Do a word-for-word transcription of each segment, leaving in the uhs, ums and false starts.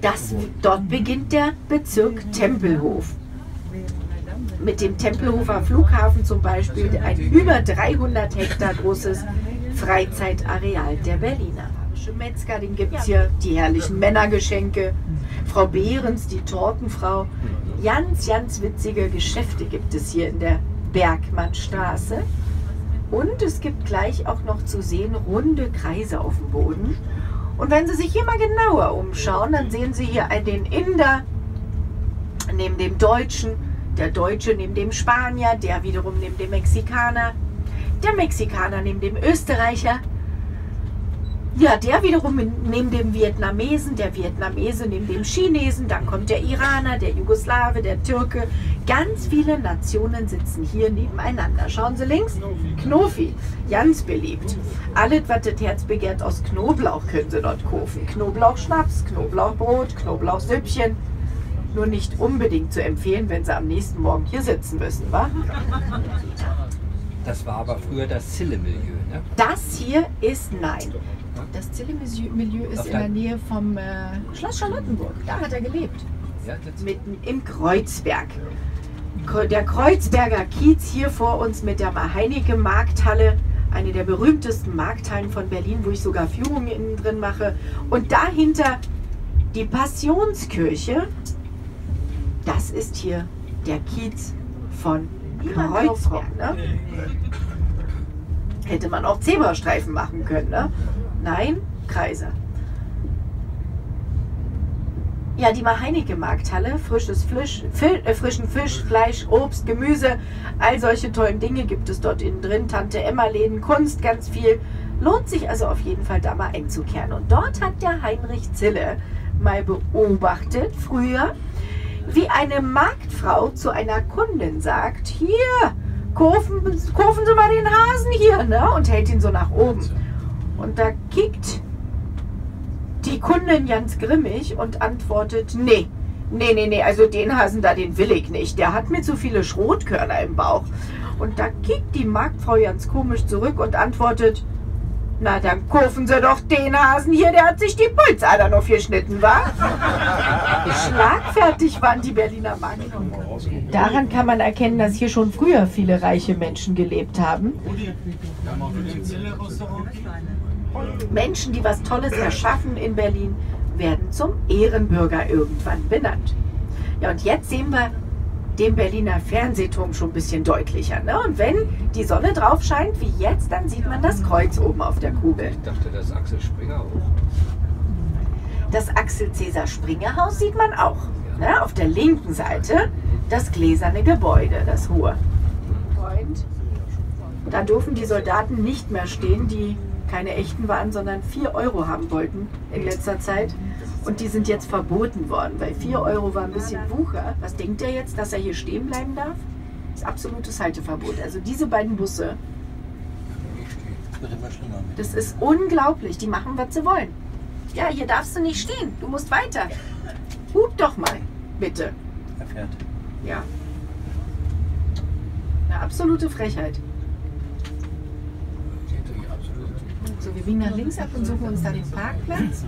Das, dort beginnt der Bezirk Tempelhof. Mit dem Tempelhofer Flughafen zum Beispiel, ein über dreihundert Hektar großes Freizeitareal der Berliner. Metzger, den gibt es hier, die herrlichen Männergeschenke, Frau Behrens, die Tortenfrau. Ganz, ganz witzige Geschäfte gibt es hier in der Bergmannstraße. Und es gibt gleich auch noch zu sehen runde Kreise auf dem Boden. Und wenn Sie sich hier mal genauer umschauen, dann sehen Sie hier den Inder neben dem Deutschen, der Deutsche neben dem Spanier, der wiederum neben dem Mexikaner, der Mexikaner neben dem Österreicher, ja, der wiederum neben dem Vietnamesen, der Vietnamese neben dem Chinesen, dann kommt der Iraner, der Jugoslawe, der Türke. Ganz viele Nationen sitzen hier nebeneinander. Schauen Sie links, Knofi, ganz beliebt. Alles, was das Herz begehrt aus Knoblauch, können Sie dort kaufen. Knoblauchschnaps, Knoblauchbrot, Knoblauchsüppchen. Nur nicht unbedingt zu empfehlen, wenn Sie am nächsten Morgen hier sitzen müssen, wa? Das war aber früher das Zille-Milieu, ne? Das hier ist, nein. Das Zille-Milieu ist Auf in der Nähe vom äh, Schloss Charlottenburg. Da hat er gelebt. Ja, Mitten im Kreuzberg. Der Kreuzberger Kiez hier vor uns mit der Heinecke-Markthalle. Eine der berühmtesten Markthallen von Berlin, wo ich sogar Führungen innen drin mache. Und dahinter die Passionskirche. Das ist hier der Kiez von Kreuzberg. Ne? Hätte man auch Zebrastreifen machen können, ne? Nein, Kreise. Ja, die Heinecke-Markthalle, frisches Fisch, Fisch, äh, frischen Fisch, Fleisch, Obst, Gemüse, all solche tollen Dinge gibt es dort innen drin. Tante Emma-Läden, Kunst, ganz viel. Lohnt sich also auf jeden Fall da mal einzukehren. Und dort hat der Heinrich Zille mal beobachtet, früher, wie eine Marktfrau zu einer Kundin sagt, hier, kaufen, kaufen Sie mal den Hasen hier, ne? Und hält ihn so nach oben. Und da kickt die Kundin ganz grimmig und antwortet, nee, nee, nee, nee, also den Hasen da, den will ich nicht. Der hat mir zu viele Schrotkörner im Bauch. Und da kickt die Marktfrau ganz komisch zurück und antwortet, na, dann kaufen Sie doch den Hasen hier, der hat sich die Pulsader noch geschnitten, wa? Schlagfertig waren die Berliner Marktfrauen. Daran kann man erkennen, dass hier schon früher viele reiche Menschen gelebt haben. Menschen, die was Tolles erschaffen in Berlin, werden zum Ehrenbürger irgendwann benannt. Ja, und jetzt sehen wir den Berliner Fernsehturm schon ein bisschen deutlicher. Ne? Und wenn die Sonne drauf scheint, wie jetzt, dann sieht man das Kreuz oben auf der Kugel. Ich dachte, das ist Axel Springer hoch. Das Axel Cäsar Springer Haus sieht man auch. Ne? Auf der linken Seite das gläserne Gebäude, das hohe. Da dürfen die Soldaten nicht mehr stehen, die keine echten waren, sondern vier Euro haben wollten in letzter Zeit. Und die sind jetzt verboten worden, weil vier Euro war ein bisschen Wucher. Was denkt er jetzt, dass er hier stehen bleiben darf? Das ist absolutes Halteverbot. Also diese beiden Busse, das ist unglaublich. Die machen, was sie wollen. Ja, hier darfst du nicht stehen. Du musst weiter. Hub doch mal, bitte. Er fährt. Ja. Eine absolute Frechheit. So, wir biegen nach links ab und suchen uns da den Parkplatz.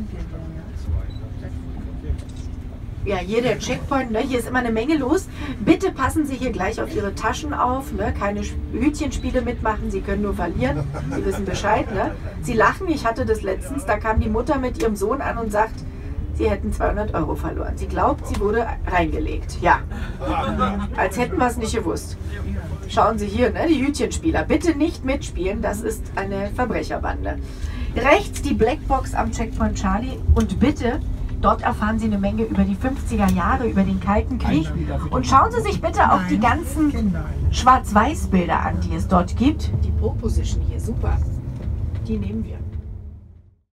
Ja, hier der Checkpoint, ne? Hier ist immer eine Menge los. Bitte passen Sie hier gleich auf Ihre Taschen auf, ne? Keine Hütchenspiele mitmachen, Sie können nur verlieren. Sie wissen Bescheid, ne? Sie lachen, ich hatte das letztens, da kam die Mutter mit ihrem Sohn an und sagt, sie hätten zweihundert Euro verloren. Sie glaubt, sie wurde reingelegt. Ja, als hätten wir es nicht gewusst. Schauen Sie hier, ne? Die Hütchenspieler. Bitte nicht mitspielen, das ist eine Verbrecherbande. Rechts die Blackbox am Checkpoint Charlie und bitte, dort erfahren Sie eine Menge über die fünfziger Jahre, über den Kalten Krieg. Und schauen Sie sich bitte auch die ganzen Schwarz-Weiß-Bilder an, die es dort gibt. Die Pro-Position hier, super. Die nehmen wir.